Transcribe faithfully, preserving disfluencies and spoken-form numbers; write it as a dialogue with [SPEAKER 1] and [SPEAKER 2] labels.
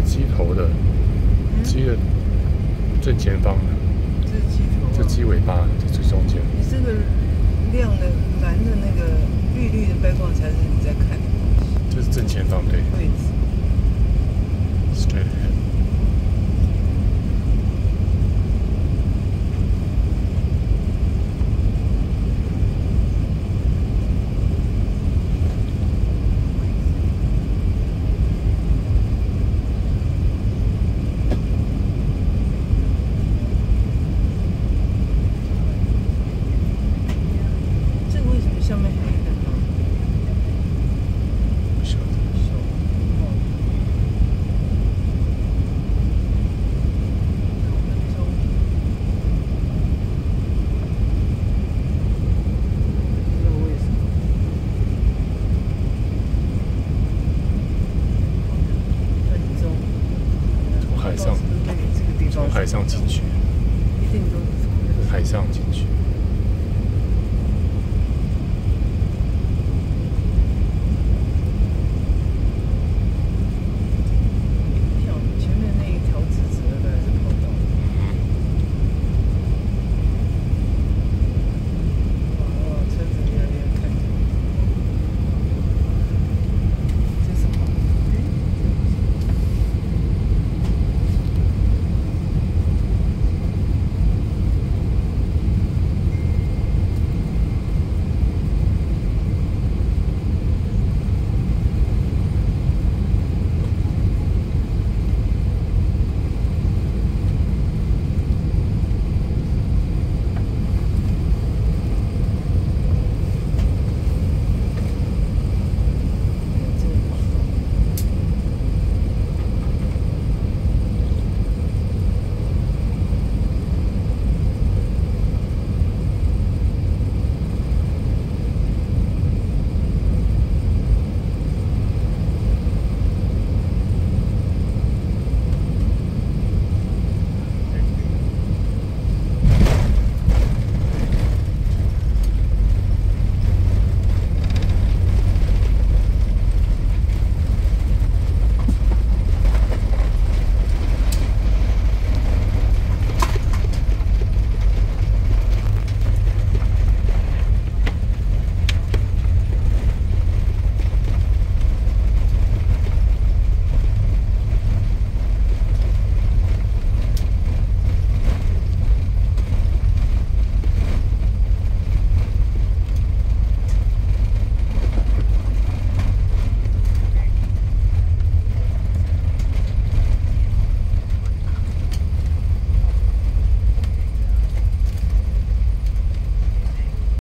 [SPEAKER 1] 机头的，机的正前方的，
[SPEAKER 2] 这是机头、啊，
[SPEAKER 1] 这机尾巴这最中间。
[SPEAKER 2] 你这个亮的蓝的那个绿绿的 background 才是你在看的东西。
[SPEAKER 1] 这是正前方对。
[SPEAKER 2] 位置。
[SPEAKER 1] Straight ahead。
[SPEAKER 2] 上面黑的呢？
[SPEAKER 1] 不晓得。从海上，从海上进去，
[SPEAKER 2] 一定都是从那个
[SPEAKER 1] 海上进去。